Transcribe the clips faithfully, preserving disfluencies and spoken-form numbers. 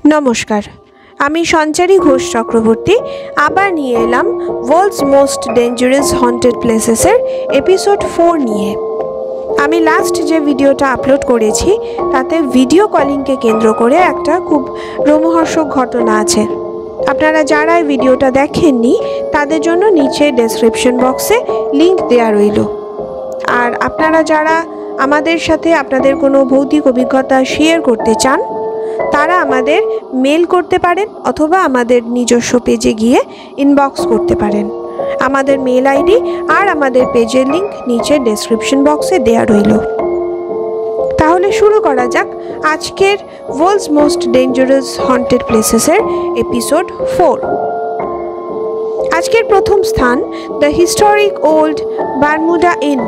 নমস্কার, আমি সঞ্চারী ঘোষ চক্রবর্তী আবার নিয়ে এলাম ওয়ার্ল্ডস মোস্ট ডেঞ্জারাস হন্টেড প্লেসেসের এপিসোড ফোর নিয়ে। আমি লাস্ট যে ভিডিওটা আপলোড করেছি তাতে ভিডিও কলিংকে কেন্দ্র করে একটা খুব রোমহর্ষক ঘটনা আছে। আপনারা যারা এই ভিডিওটা দেখেননি তাদের জন্য নিচে ডেসক্রিপশন বক্সে লিংক দেওয়া রইল। আর আপনারা যারা আমাদের সাথে আপনাদের কোনো ভৌতিক অভিজ্ঞতা শেয়ার করতে চান তারা আমাদের মেল করতে পারেন অথবা আমাদের নিজস্ব পেজে গিয়ে ইনবক্স করতে পারেন। আমাদের মেল আইডি আর আমাদের পেজের লিংক নিচে ডেসক্রিপশন বক্সে দেওয়া রইল। তাহলে শুরু করা যাক আজকের ওয়ার্ল্ডস মোস্ট ডেঞ্জারাস হন্টেড প্লেসেসের এপিসোড ফোর। আজকের প্রথম স্থান the historic old Bermuda inn.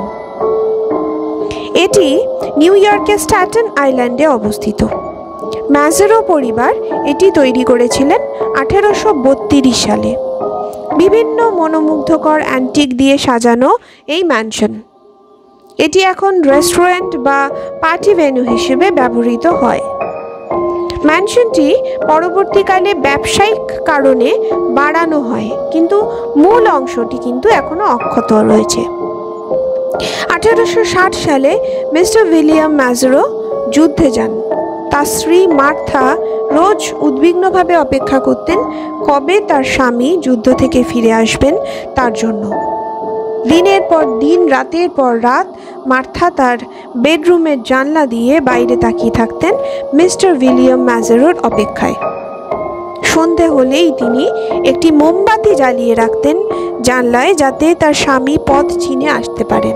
এটি নিউ ইয়র্কের স্ট্যাটেন আইল্যান্ডে অবস্থিত। ম্যাজেরো পরিবার এটি তৈরি করেছিলেন আঠেরোশো বত্রিশ সালে। বিভিন্ন মনোমুগ্ধকর অ্যান্টিক দিয়ে সাজানো এই ম্যানশন, এটি এখন রেস্টুরেন্ট বা পার্টি ভেন্যু হিসেবে ব্যবহৃত হয়। ম্যানশনটি পরবর্তীকালে ব্যবসায়িক কারণে বাড়ানো হয়, কিন্তু মূল অংশটি কিন্তু এখনো অক্ষত রয়েছে। আঠেরোশো ষাট সালে মিস্টার উইলিয়াম ম্যাজেরো যুদ্ধে যান। তার স্ত্রী মার্থা রোজ উদ্বিগ্নভাবে অপেক্ষা করতেন কবে তার স্বামী যুদ্ধ থেকে ফিরে আসবেন তার জন্য। দিনের পর দিন, রাতের পর রাত মার্থা তার বেডরুমের জানলা দিয়ে বাইরে তাকিয়ে থাকতেন মিস্টার উইলিয়াম ম্যাজেরোর অপেক্ষায়। সন্ধে হলেই তিনি একটি মোমবাতি জ্বালিয়ে রাখতেন জানলায়, যাতে তার স্বামী পথ চিনে আসতে পারেন।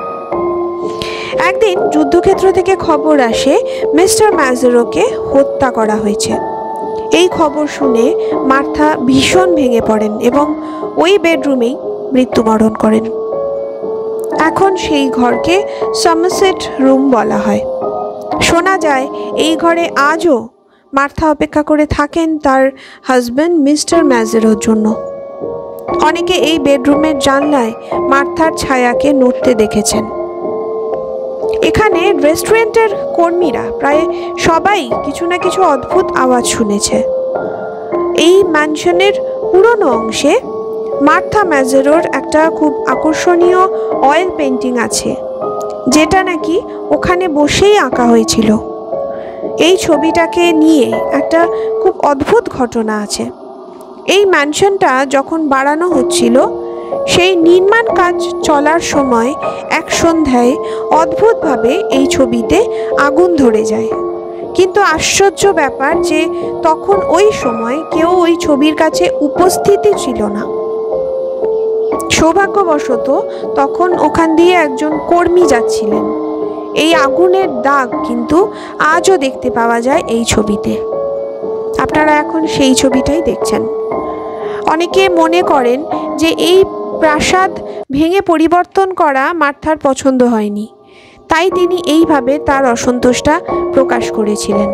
একদিন যুদ্ধক্ষেত্র থেকে খবর আসে মিস্টার ম্যাজেরোকে হত্যা করা হয়েছে। এই খবর শুনে মার্থা ভীষণ ভেঙে পড়েন এবং ওই বেডরুমেই মৃত্যুবরণ করেন। এখন সেই ঘরকে সামারসেট রুম বলা হয়। শোনা যায় এই ঘরে আজও মার্থা অপেক্ষা করে থাকেন তার হাজব্যান্ড মিস্টার ম্যাজেরোর জন্য। অনেকে এই বেডরুমের জানলায় মার্থার ছায়াকে নড়তে দেখেছেন। এখানে রেস্টুরেন্টের কর্মীরা প্রায় সবাই কিছু না কিছু অদ্ভুত আওয়াজ শুনেছে। এই ম্যানশনের পুরনো অংশে মার্থা ম্যাজেরোর একটা খুব আকর্ষণীয় অয়েল পেন্টিং আছে, যেটা নাকি ওখানে বসেই আঁকা হয়েছিল। এই ছবিটাকে নিয়ে একটা খুব অদ্ভুত ঘটনা আছে। এই ম্যানশনটা যখন বাড়ানো হচ্ছিল সেই নির্মাণ কাজ চলার সময় এক সন্ধ্যায় অদ্ভুতভাবে এই ছবিতে আগুন ধরে যায়। কিন্তু আশ্চর্য ব্যাপার যে তখন ওই সময় কেউ ওই ছবির কাছে উপস্থিতই ছিল না। সৌভাগ্যবশত তখন ওখান দিয়ে একজন কর্মী যাচ্ছিলেন। এই আগুনের দাগ কিন্তু আজও দেখতে পাওয়া যায় এই ছবিতে। আপনারা এখন সেই ছবিটাই দেখছেন। অনেকে মনে করেন যে এই প্রাসাদ ভেঙে পরিবর্তন করা মার্থার পছন্দ হয়নি, তাই তিনি এইভাবে তার অসন্তোষটা প্রকাশ করেছিলেন।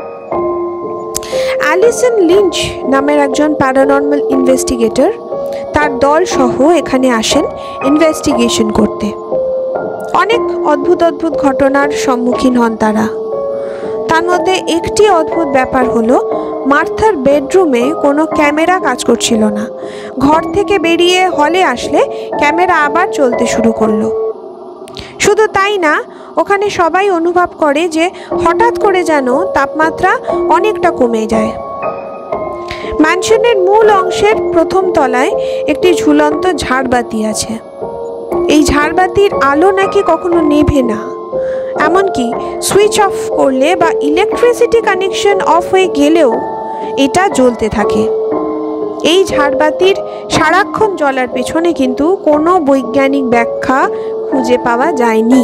অ্যালিসন লিঞ্চ নামের একজন প্যারানর্মাল ইনভেস্টিগেটর তার দল সহ এখানে আসেন ইনভেস্টিগেশন করতে। অনেক অদ্ভুত অদ্ভুত ঘটনার সম্মুখীন হন তারা। তার মধ্যে একটি অদ্ভুত ব্যাপার হলো মার্থার বেডরুমে কোনো ক্যামেরা কাজ করছিল না। ঘর থেকে বেরিয়ে হলে আসলে ক্যামেরা আবার চলতে শুরু করলো। শুধু তাই না, ওখানে সবাই অনুভব করে যে হঠাৎ করে যেন তাপমাত্রা অনেকটা কমে যায়। ম্যানশনের মূল অংশের প্রথম তলায় একটি ঝুলন্ত ঝাড়বাতি আছে। এই ঝাড়বাতির আলো নাকি কখনো নেভে না, এমনকি সুইচ অফ করলে বা ইলেকট্রিসিটি কানেকশন অফ হয়ে গেলেও এটা জ্বলতে থাকে। এই ঝাড়বাতির সারাক্ষণ জ্বলার পেছনে কিন্তু কোনো বৈজ্ঞানিক ব্যাখ্যা খুঁজে পাওয়া যায়নি।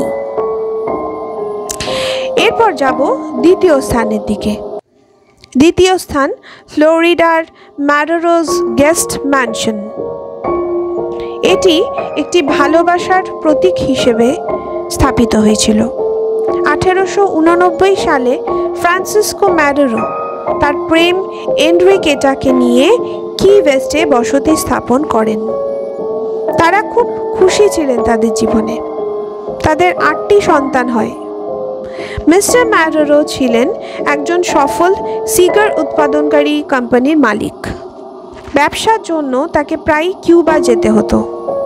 এরপর যাব দ্বিতীয় স্থানের দিকে। দ্বিতীয় স্থান ফ্লোরিডার ম্যারোরোজ গেস্ট ম্যানশন। এটি একটি ভালোবাসার প্রতীক হিসেবে স্থাপিত হয়েছিল। আঠেরোশো উননব্বই সালে ফ্রান্সিসকো ম্যারোরো তার প্রেম এনরিকেটাকে নিয়ে কি ওয়েস্টে বসতি স্থাপন করেন। তারা খুব খুশি ছিলেন তাদের জীবনে। তাদের আটটি সন্তান হয়। মিস্টার ম্যারেরো ছিলেন একজন সফল সিগার উৎপাদনকারী কোম্পানির মালিক। ব্যবসার জন্য তাকে প্রায় কিউবা যেতে হতো।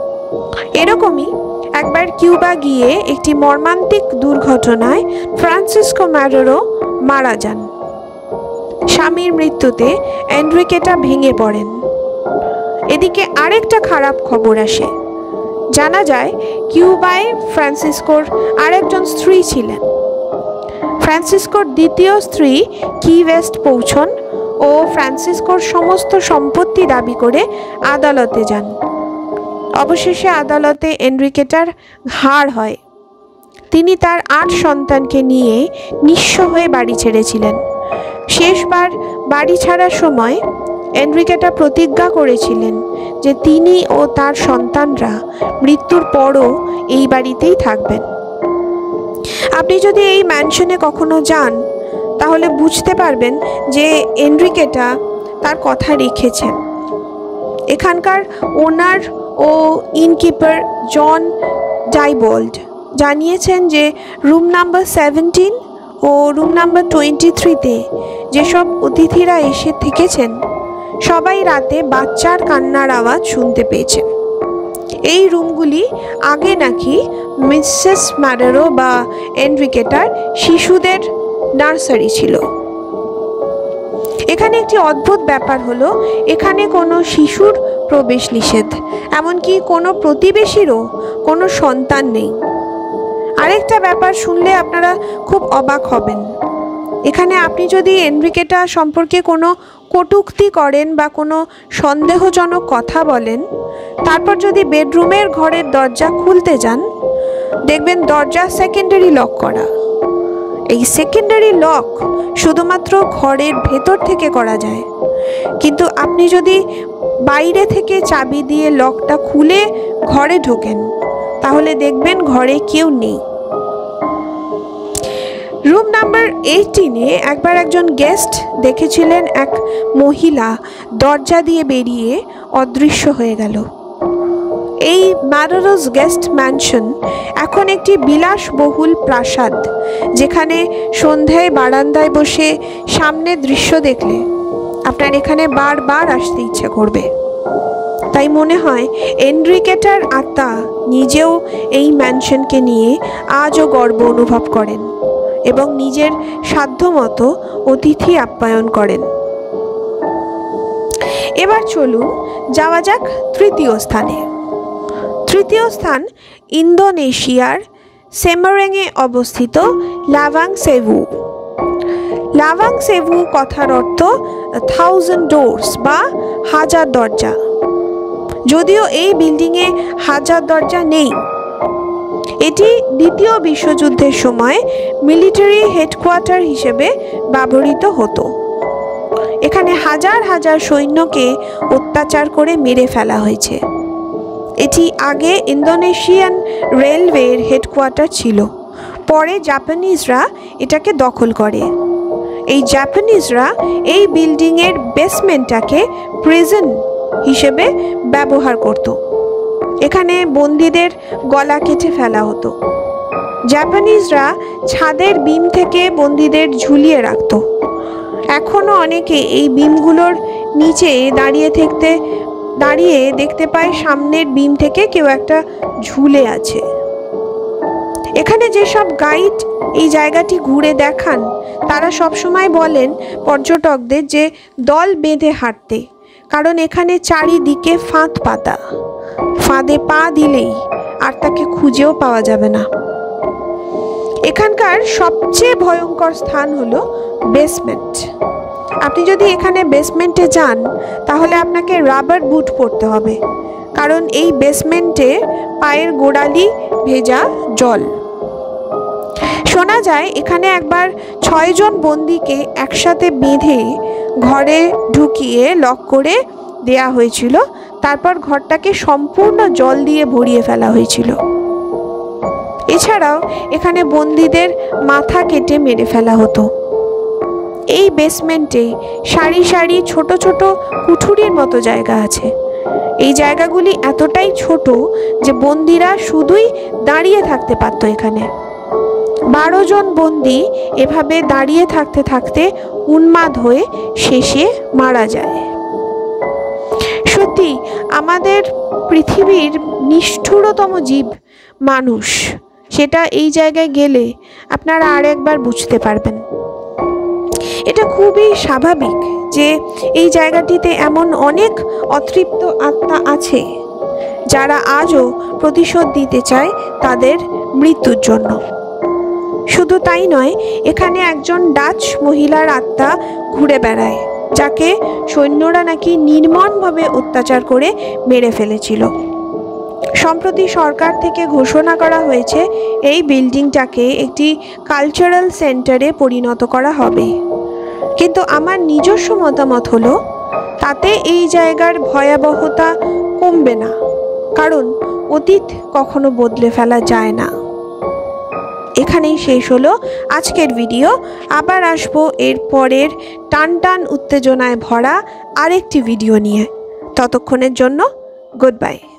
এরকমই একবার কিউবা গিয়ে একটি মর্মান্তিক দুর্ঘটনায় ফ্রান্সিসকো ম্যারেরো মারা যান। স্বামীর মৃত্যুতে এনরিকেটা ভেঙে পড়েন। এদিকে আরেকটা খারাপ খবর আসে। জানা যায় কিউবায় ফ্রান্সিসকোর আরেকজন স্ত্রী ছিলেন। ফ্রান্সিসকোর দ্বিতীয় স্ত্রী কি ওয়েস্ট পৌঁছন ও ফ্রান্সিসকোর সমস্ত সম্পত্তি দাবি করে আদালতে যান। অবশেষে আদালতে এনরিকেটার হার হয়। তিনি তার আট সন্তানকে নিয়ে নিঃস্ব হয়ে বাড়ি ছেড়েছিলেন। শেষবার বাড়ি ছাড়ার সময় এনরিকেটা প্রতিজ্ঞা করেছিলেন যে তিনি ও তার সন্তানরা মৃত্যুর পরও এই বাড়িতেই থাকবেন। আপনি যদি এই ম্যানশনে কখনো যান তাহলে বুঝতে পারবেন যে এনরিকেটা তার কথা রেখেছেন। এখানকার ওনার ও ইনকিপার জন ডাইবোল্ড জানিয়েছেন যে রুম নাম্বার সেভেন্টিন ও রুম নাম্বার টোয়েন্টি থ্রিতে যেসব অতিথিরা এসে থেকেছেন সবাই রাতে বাচ্চার কান্নার আওয়াজ শুনতে পেয়েছেন। এই রুমগুলি আগে নাকি মিসেস ম্যারেরো বা এনরিকেটার শিশুদের নার্সারি ছিল। এখানে একটি অদ্ভুত ব্যাপার হলো এখানে কোনো শিশুর প্রবেশ নিষেধ, এমনকি কোনো প্রতিবেশীরও কোনো সন্তান নেই। আরেকটা ব্যাপার শুনলে আপনারা খুব অবাক হবেন। এখানে আপনি যদি এনরিকেটা সম্পর্কে কোনো কটূক্তি করেন বা কোনো সন্দেহজনক কথা বলেন, তারপর যদি বেডরুমের ঘরের দরজা খুলতে যান দেখবেন দরজা সেকেন্ডারি লক করা। এই সেকেন্ডারি লক শুধুমাত্র ঘরের ভেতর থেকে করা যায়, কিন্তু আপনি যদি বাইরে থেকে চাবি দিয়ে লকটা খুলে ঘরে ঢোকেন তাহলে দেখবেন ঘরে কেউ নেই। রুম নাম্বার এইটিনে একবার একজন গেস্ট দেখেছিলেন এক মহিলা দরজা দিয়ে বেরিয়ে অদৃশ্য হয়ে গেল। এই ম্যারেরোস গেস্ট ম্যানশন এখন একটি বিলাসবহুল প্রাসাদ, যেখানে সন্ধ্যায় বারান্দায় বসে সামনের দৃশ্য দেখলে আপনার এখানে বারবার আসতে ইচ্ছে করবে। তাই মনে হয় এনরিকেটার আত্মা নিজেও এই ম্যানশনকে নিয়ে আজও গর্ব অনুভব করেন এবং নিজের সাধ্যমতো অতিথি আপ্যায়ন করেন। এবার চলুন যাওয়া যাক তৃতীয় স্থানে। তৃতীয় স্থান ইন্দোনেশিয়ার সেমারেংয়ে অবস্থিত লাওয়াং সেভু। লাওয়াং সেভু কথার অর্থ থাউজেন্ড ডোরস বা হাজার দরজা। যদিও এই বিল্ডিংয়ে হাজার দরজা নেই, এটি দ্বিতীয় বিশ্বযুদ্ধের সময় মিলিটারি হেডকোয়ার্টার হিসেবে ব্যবহৃত হতো। এখানে হাজার হাজার সৈন্যকে অত্যাচার করে মেরে ফেলা হয়েছে। এটি আগে ইন্দোনেশিয়ান রেলওয়ের হেডকোয়ার্টার ছিল, পরে জাপানিজরা এটাকে দখল করে। এই জাপানিজরা এই বিল্ডিংয়ের বেসমেন্টটাকে প্রিজন হিসেবে ব্যবহার করত। এখানে বন্দীদের গলা কেটে ফেলা হতো। জাপানিজরা ছাদের বিম থেকে বন্দীদের ঝুলিয়ে রাখত। এখনও অনেকে এই বিমগুলোর নিচে দাঁড়িয়ে থাকতে দাঁড়িয়ে দেখতে পায় সামনের বিম থেকে কেউ একটা ঝুলে আছে। এখানে যেসব গাইড এই জায়গাটি ঘুরে দেখান তারা সবসময় বলেন পর্যটকদের যে দল বেঁধে হাঁটতে, কারণ এখানে চারিদিকে ফাঁদ পাতা, ফাঁদে পা দিলেই আর তাকে খুঁজেও পাওয়া যাবে না। এখানকার সবচেয়ে ভয়ঙ্কর স্থান হলো বেসমেন্ট। আপনি যদি এখানে বেসমেন্টে যান তাহলে আপনাকে রাবার বুট পরতে হবে, কারণ এই বেসমেন্টে পায়ের গোড়ালি ভেজা জল। শোনা যায় এখানে একবার ছয়জন বন্দীকে একসাথে বেঁধে ঘরে ঢুকিয়ে লক করে দেয়া হয়েছিল, তারপর ঘরটাকে সম্পূর্ণ জল দিয়ে ভরিয়ে ফেলা হয়েছিল। এছাড়াও এখানে বন্দীদের মাথা কেটে মেরে ফেলা হতো। এই বেসমেন্টে সারি সারি ছোট ছোট কুঠুরির মতো জায়গা আছে। এই জায়গাগুলি এতটাই ছোট যে বন্দীরা শুধুই দাঁড়িয়ে থাকতে পারত এখানে। বারো জন বন্দি এভাবে দাঁড়িয়ে থাকতে থাকতে উন্মাদ হয়ে শেষে মারা যায়। সত্যি আমাদের পৃথিবীর নিষ্ঠুরতম জীব মানুষ, সেটা এই জায়গায় গেলে আপনারা আর একবার বুঝতে পারবেন। এটা খুবই স্বাভাবিক যে এই জায়গাটিতে এমন অনেক অতৃপ্ত আত্মা আছে যারা আজও প্রতিশোধ দিতে চায় তাদের মৃত্যুর জন্য। শুধু তাই নয়, এখানে একজন ডাচ মহিলার আত্মা ঘুরে বেড়ায়, যাকে সৈন্যরা নাকি নির্মমভাবে অত্যাচার করে মেরে ফেলেছিল। সম্প্রতি সরকার থেকে ঘোষণা করা হয়েছে এই বিল্ডিংটাকে একটি কালচারাল সেন্টারে পরিণত করা হবে, কিন্তু আমার নিজস্ব মতামত হলো তাতে এই জায়গার ভয়াবহতা কমবে না, কারণ অতীত কখনো বদলে ফেলা যায় না। এখানেই শেষ হলো আজকের ভিডিও। আবার আসবো এর পরের টান টান উত্তেজনায় ভরা আরেকটি ভিডিও নিয়ে। ততক্ষণের জন্য গুড বাই।